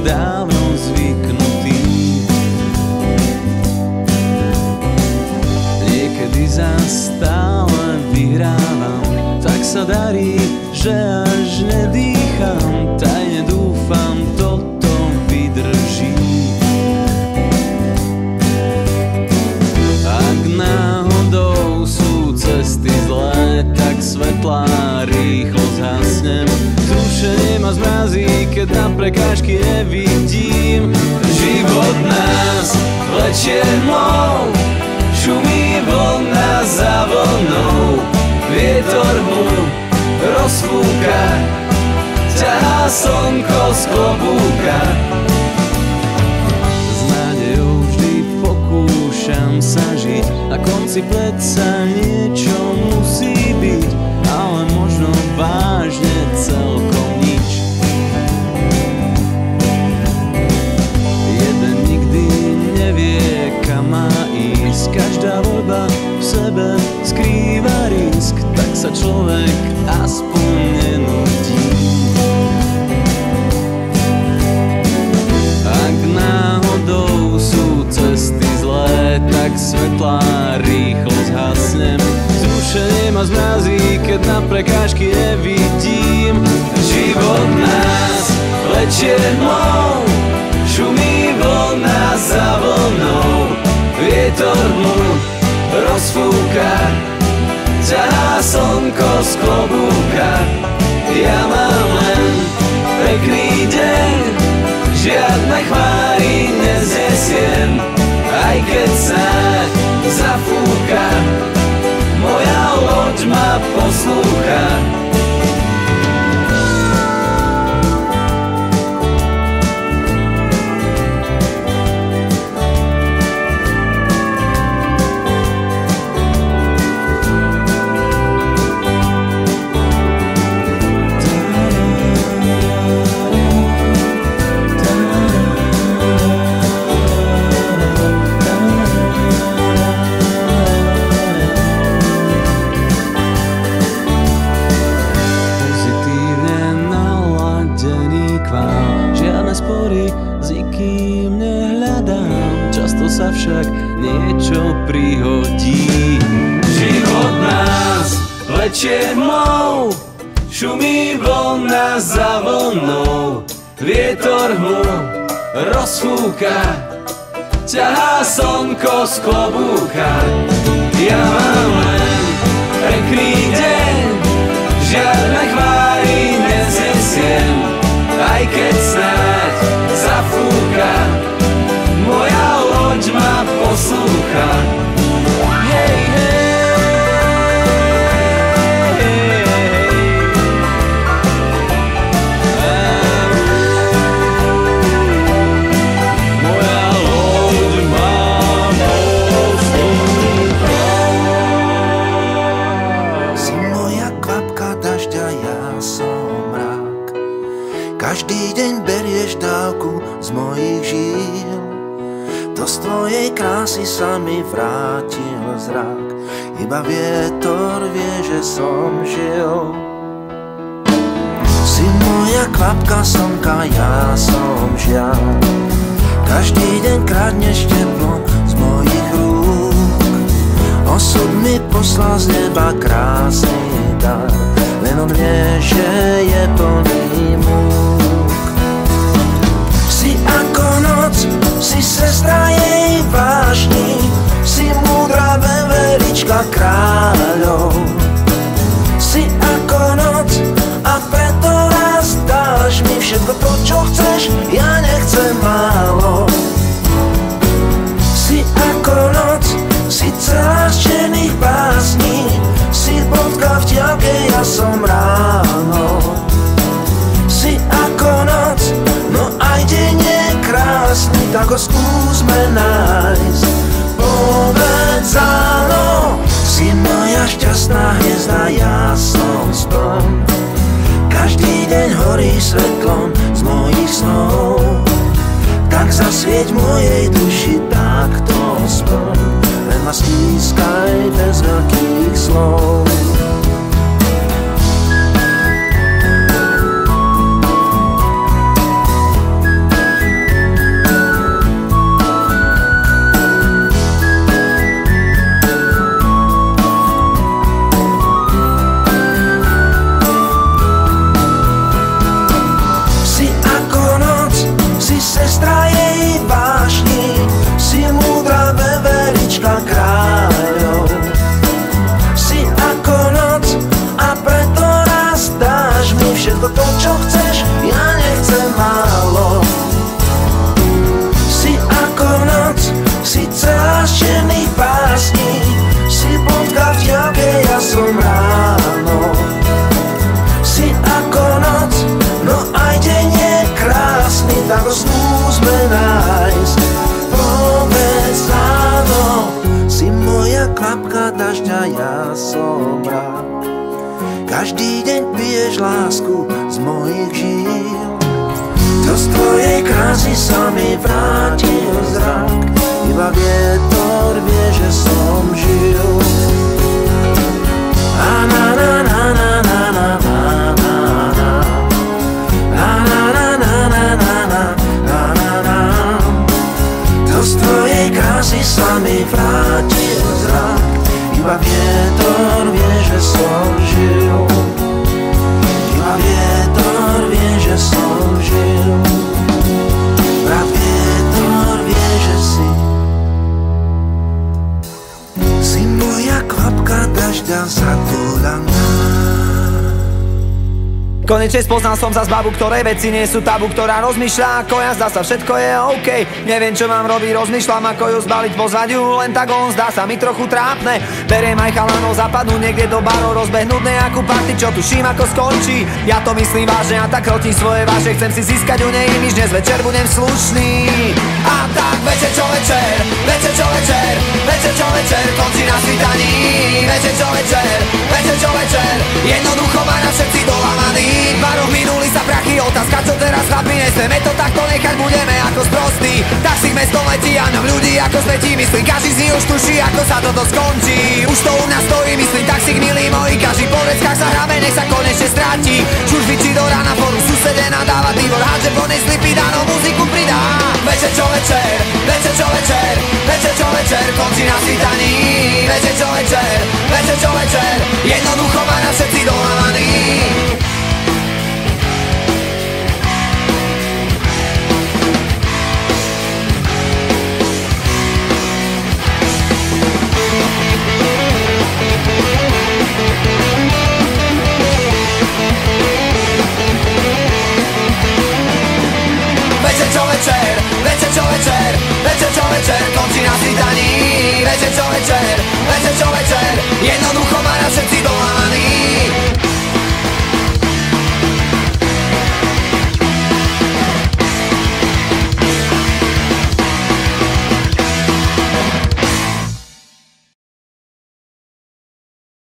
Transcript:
dávno zvyknutý. Niekedy zas stále vyhrávam, tak sa darí, že až nedýcham. Tajne dúfam, toto vydrží. Ak náhodou sú cesty zlé, tak svetlá rýchlo zhasnem. Vzrušenie ma zmrazí, keď na prekážky nevidím. Život nás vlečie tmou, šumí vlna za vlnou. Vietor mu rozfúka, ťahá slnko z klobúka. S nádejou vždy pokúšam sa žiť, na konci predsa niečo musí byť, ale možno vážne celkom nič. Jeden nikdy nevie, kam má ísť, každá voľba v sebe skrýva risk, tak sa človek aspoň nenudí. Ak náhodou sú cesty zlé, tak svetlá rýchlo zhasnem. Vzrušenie ma zmrazí, keď na prekážky nevidím. Život nás vlečie tmou, šumí vlna za vlnou. Vietor mu rozfúka, ťahá slnko z klobúka. Ja mám len pekný deň, žiadne chmáry neznesiem. Aj keď snáď zafúka, moja loď ma poslúcha. Sa však niečo prihodí. Život nás vlečie tmou, šumí vlna za vlnou. Vietor mu rozfúka, ťahá slnko z klobúka. Ja mám len pekný deň, žiadne chmáry neznesiem. Aj keď snáď zafúka, moja loď ma poslúcha. Hej, moja loď ma poslúcha. Si moja kvapka dažďa, ja som mrak. Každý deň berieš dávku z mojich žíl. Do tvojej krásy sa mi vrátil zrak, iba vietor vie, že som žil. Si moja kvapka slnka, ja som žiaľ. Každý deň kradneš teplo z mojich rúk. Osud mi poslal z neba krásny dar, len on vie, že je plný múk. Si ako noc, si sestra jej vášni, si múdra veverička kráľov. Si ako noc a preto raz dáš mi všetko to, čo chceš, ja nechcem málo. Si ako noc, si celá z černých básní, si bodka v diaľke, ja som ráno. Si ako noc, no aj deň je krásny, tak ho skúsme nájsť. Povedz áno, si moja šťastná hviezda, ja som spln. Každý deň horí svetlom z mojich snov, tak zasvieť mojej duši takto spln. Len ma stískaj bez veľkých slov. tak ho skúsme nájsť. Povedz áno, si moja kvapka dažďa, ja som rád. Každý deň piješ lásku z mojich žíl. To z tvojej krásy sa mi vrátil zrak. Iba vietor vie, že som žil. Na na na na na na na na na na na na na na na na na na. To z tvojej krásy sa mi vrátil zrak. Iba vietor vie, že som žil. Iba vietor vie, že som žil. Iba vietor vie, že si moja kvapka dažďa zatúľaná. Konečne spoznal som sa s babu, ktorej veci nie sú tabu, ktorá rozmýšľa ako ja, zdá sa všetko je OK. Neviem čo mám robiť, rozmýšľam ako ju zbaliť, pozvať ju, len tak on zdá sa mi trochu trápne. Beriem aj chalanov, zapadnú niekde do barov, rozbehnúť nejakú party, čo tuším ako skončí. Ja to myslím vážne a tak rotím svoje váže, chcem si získať u nej imiž, dnes večer budem slušný. A tak večer čo večer, večer čo večer, večer čo večer, končí na svitaní. Večer čo večer, večer čo večer, jednoducho má na všetci dolamaný. Barov minuli sa prachy, otázka čo teraz chlapi, nechceme to takto nechať, budeme ako sprostí. Tak si mestom letí a nám ľudí ako smetí, myslím každý z nich už tuší ako sa toto skončí. Už to u nás stojí, myslím tak si milí moji, každý po reckách sa hráme, nech sa konečne stráti. Čužby či do rána foru, susede nadáva Tibor, hádže ponesli pidanou muziku pridá. Večer čo večer, večer čo večer, večer čo večer, končí na svitaní. Večer čo večer, večer čo večer, jednoducho má na všetci dolamaný.